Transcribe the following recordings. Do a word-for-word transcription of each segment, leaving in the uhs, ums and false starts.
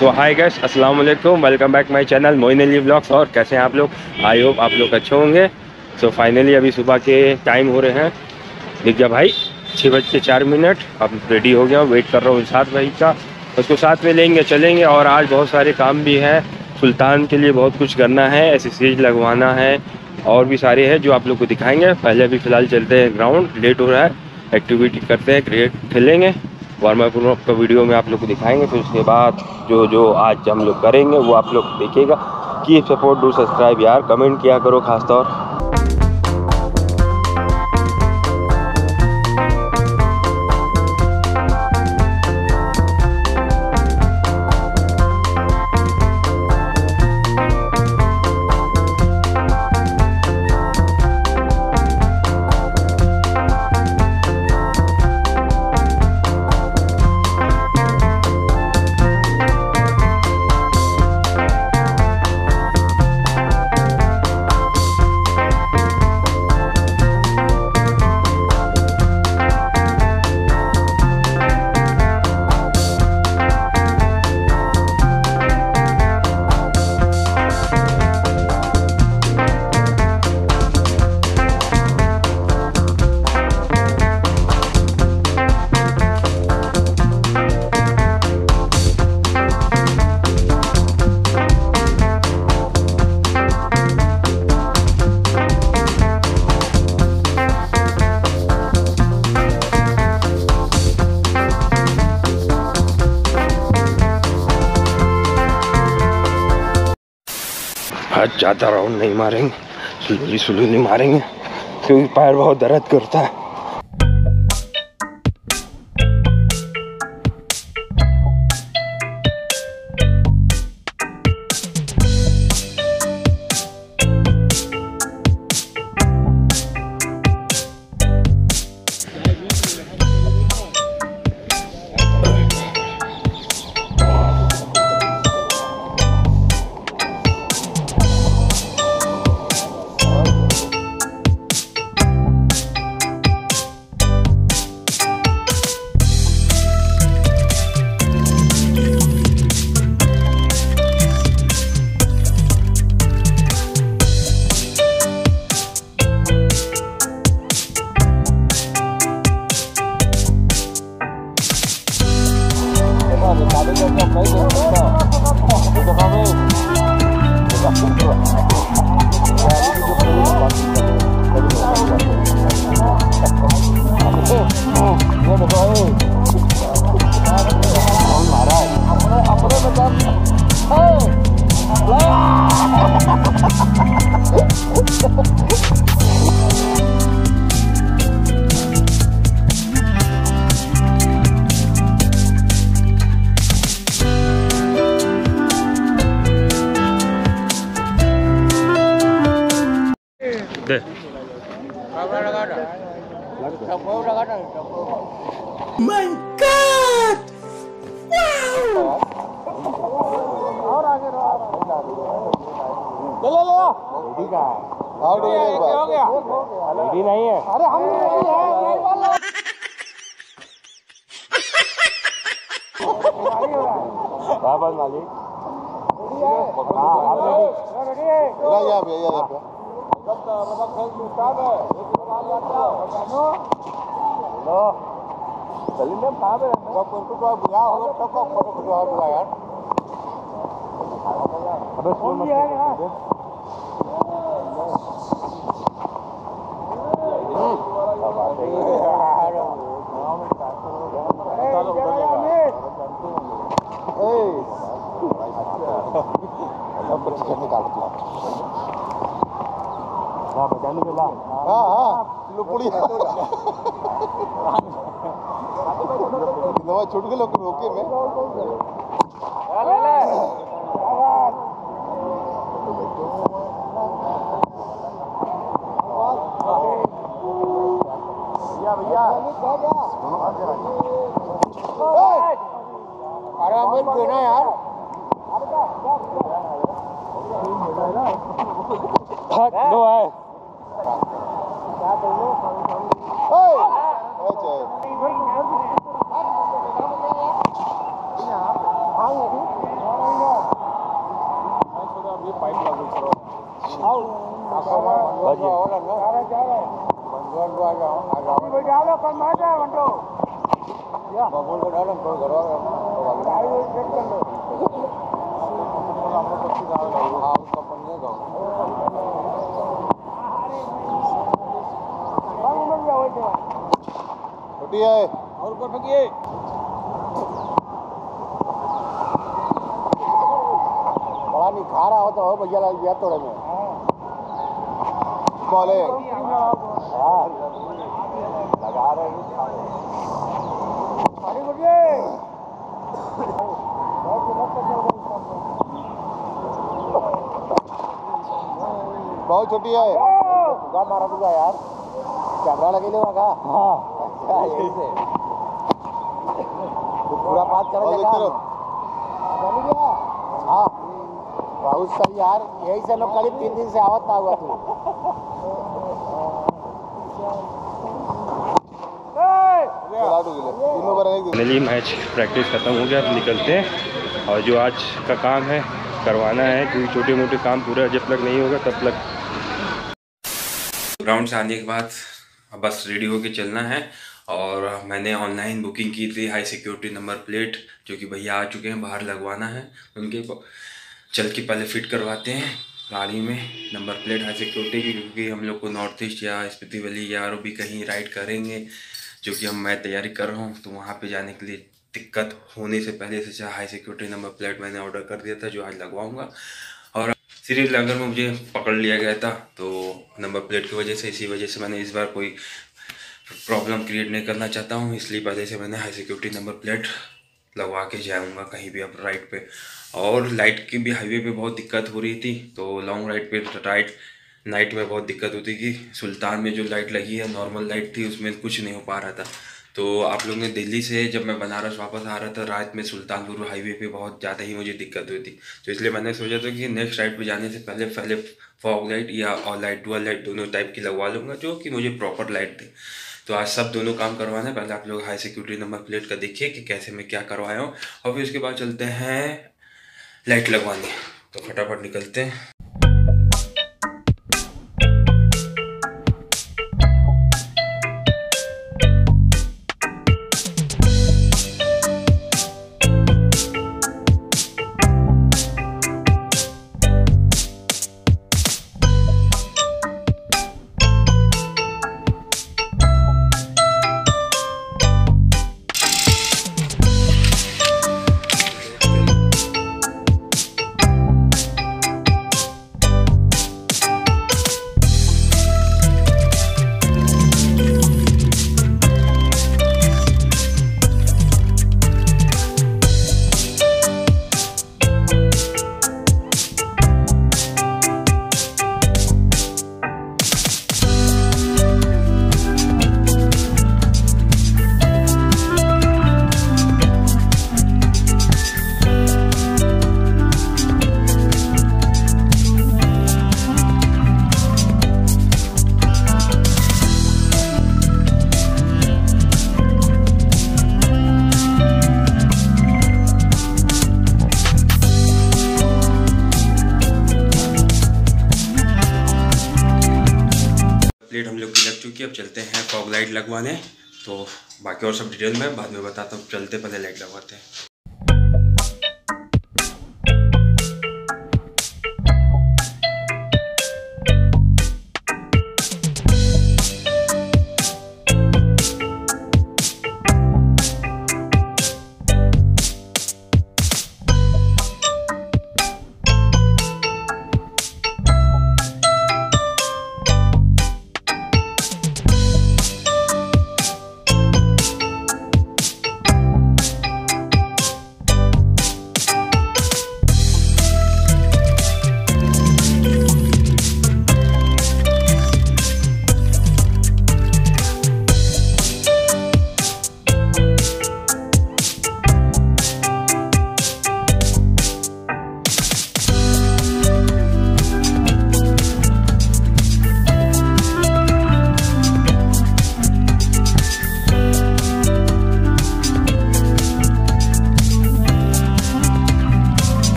तो हाय गाइस, अस्सलाम वालेकुम, welcome back my channel Moin Ali vlogs. और कैसे हैं आप लोग? आई होप आप लोग अच्छे होंगे। सो so, फाइनली अभी सुबह के टाइम हो रहे हैं, दिख गया भाई, छः बज के चार मिनट। अब रेडी हो गया हूँ, वेट कर रहा हूँ साथ भाई का, उसको साथ में लेंगे चलेंगे। और आज बहुत सारे काम भी हैं, सुल्तान के लिए बहुत कुछ करना है, एसेसरीज लगवाना है और भी सारे हैं जो आप लोग को दिखाएंगे। पहले अभी फ़िलहाल चलते हैं ग्राउंड, लेट हो रहा है, एक्टिविटी करते हैं, क्रिकेट खेलेंगे, वार्म अप का वीडियो में आप लोग को दिखाएंगे। फिर उसके बाद जो जो आज हम लोग करेंगे वो आप लोग देखिएगा। कीप सपोर्ट, डू सब्सक्राइब यार, कमेंट किया करो खासतौर। आज ज़्यादा राउंड नहीं मारेंगे, स्लोली स्लोली मारेंगे क्योंकि पैर बहुत दर्द करता है। My God! Wow! और आगे ले ले ले ठीक है। और हो गया रेडी नहीं है। अरे हम रेडी है मेरे वाला बाबा मालिक रेडी है। हां आप रेडी रेडी है। ले जा भैया ये पे कब का मतलब खेल स्टार्ट है। एक बार जाता है लो चलिए मैं भाग रहा हूं। कब उनको तो बुला होगा तब का फोटो खिंचवा दूंगा यार। अबे सुन है ना हाँ हाँ लुपुड़ी नवा छूट गए लोग रोके में ले ले भैया अरे अमित कहना यार दो है छोटी है और ऊपर फेंकिए। बड़ा नहीं खा रहा हो तो हो भैया लाल बिया तोड़े में बोले लगा रहे बहुत छोटी है मारा दूंगा यार कैमरा लगे लेगा हाँ यही से पूरा बात कर हाँ बहुत सही यार यही से लोग करीब तीन दिन से आवत ना हुआ तू फाइनली मैच प्रैक्टिस खत्म हो गया, अब निकलते हैं और जो आज का काम है करवाना है क्योंकि छोटे मोटे काम पूरा जब तक नहीं होगा तब तक। ग्राउंड से आने के बाद बस रेडी होके चलना है और मैंने ऑनलाइन बुकिंग की थी हाई सिक्योरिटी नंबर प्लेट जो कि भैया आ चुके हैं, बाहर लगवाना है उनके चल के पहले फिट करवाते हैं गाड़ी में नंबर प्लेट हाई सिक्योरिटी की, क्योंकि हम लोग को नॉर्थ ईस्ट या स्पीति वैली या और भी कहीं राइड करेंगे जो कि हम मैं तैयारी कर रहा हूँ, तो वहाँ पे जाने के लिए दिक्कत होने से पहले से चाहे हाई सिक्योरिटी नंबर प्लेट मैंने ऑर्डर कर दिया था जो आज लगवाऊँगा। और श्रीनगर में मुझे पकड़ लिया गया था तो नंबर प्लेट की वजह से, इसी वजह से मैंने इस बार कोई प्रॉब्लम क्रिएट नहीं करना चाहता हूँ, इसलिए पहले से मैंने हाई सिक्योरिटी नंबर प्लेट लगवा के जाऊँगा कहीं भी अब राइड पे। और लाइट की भी हाईवे पे बहुत दिक्कत हो रही थी, तो लॉन्ग राइड पे राइड नाइट में बहुत दिक्कत होती थी। सुल्तान में जो लाइट लगी है नॉर्मल लाइट थी, उसमें कुछ नहीं हो पा रहा था। तो आप लोग ने दिल्ली से जब मैं बनारस वापस आ रहा था रात में सुल्तानपुर हाईवे पे बहुत ज़्यादा ही मुझे दिक्कत हुई थी, तो इसलिए मैंने सोचा था कि नेक्स्ट राइड पे जाने से पहले पहले फॉग लाइट या और लाइट डुअल लाइट दोनों टाइप की लगवा लूँगा जो कि मुझे प्रॉपर लाइट थे। तो आज सब दोनों काम करवाना है। पहले आप लोग हाई सिक्योरिटी नंबर प्लेट का देखिए कि कैसे मैं क्या करवाया हूँ और फिर उसके बाद चलते हैं लाइट लगवाने। तो फटाफट निकलते हैं। प्लेट हम लोग की लग चुकी है, अब चलते हैं फॉग लाइट लगवाने। तो बाकी और सब डिटेल में बाद में बताता हूँ, चलते पहले लाइट लगवाते हैं।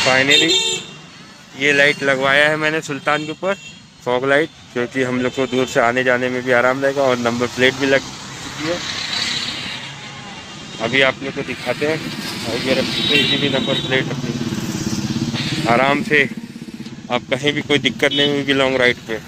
फाइनली ये लाइट लगवाया है मैंने सुल्तान के ऊपर, फॉग लाइट, क्योंकि हम लोग को दूर से आने जाने में भी आराम रहेगा और नंबर प्लेट भी लग चुकी है। अभी आप लोग को दिखाते हैं और ये रखी भी नंबर प्लेट अपनी, आराम से आप कहीं भी कोई दिक्कत नहीं होगी लॉन्ग राइड पे।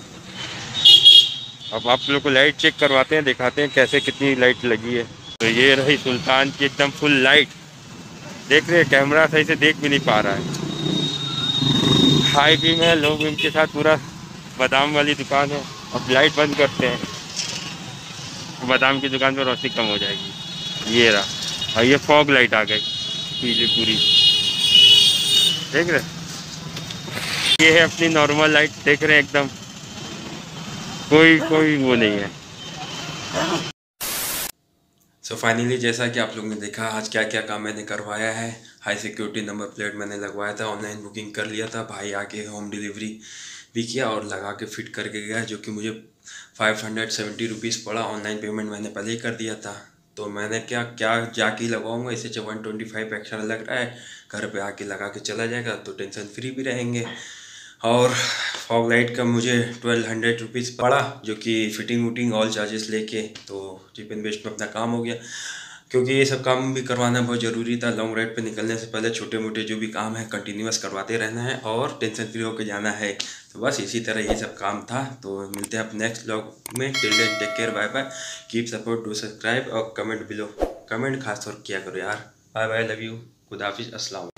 अब आप लोग को लाइट चेक करवाते हैं, दिखाते हैं कैसे कितनी लाइट लगी है। तो ये रही सुल्तान की एकदम फुल लाइट, देख रहे हैं, कैमरा सही से देख भी नहीं पा रहा है। हाई बीम है, लो बीम के साथ पूरा बादाम वाली दुकान है। अब लाइट बंद करते हैं, बादाम की दुकान पर रोशनी कम हो जाएगी। ये रहा, और ये फॉग लाइट आ गई पीली पूरी, देख रहे। ये है अपनी नॉर्मल लाइट, देख रहे हैं, एकदम कोई कोई वो नहीं है। सो so फाइनली जैसा कि आप लोगों ने देखा आज क्या क्या काम मैंने करवाया है। हाई सिक्योरिटी नंबर प्लेट मैंने लगवाया था, ऑनलाइन बुकिंग कर लिया था, भाई आके होम डिलीवरी भी किया और लगा के फिट करके गया, जो कि मुझे फाइव हंड्रेड सेवेंटी रुपीज़ पड़ा। ऑनलाइन पेमेंट मैंने पहले ही कर दिया था, तो मैंने क्या क्या जाके लगवाऊंगा, इससे वन ट्वेंटी फाइव एक्स्ट्रा लग रहा है, घर पे आके लगा के चला जाएगा तो टेंशन फ्री भी रहेंगे। और फॉग लाइट का मुझे ट्वेल्व हंड्रेड रुपीज़ पड़ा, जो कि फिटिंग वुटिंग ऑल चार्जेस लेके, तो चीप एंड बेस्ट में अपना काम हो गया, क्योंकि ये सब काम भी करवाना बहुत ज़रूरी था। लॉन्ग राइड पे निकलने से पहले छोटे मोटे जो भी काम है कंटिन्यूस करवाते रहना है और टेंशन फ्री होकर जाना है। तो बस इसी तरह ये सब काम था। तो मिलते हैं आप नेक्स्ट व्लॉग में। Till then take care, bye bye, keep support, do subscribe और कमेंट बिलो, कमेंट खास तौर किया करो यार। बाय बाय, लव यू, खुदा हाफिज़, अस्सलाम।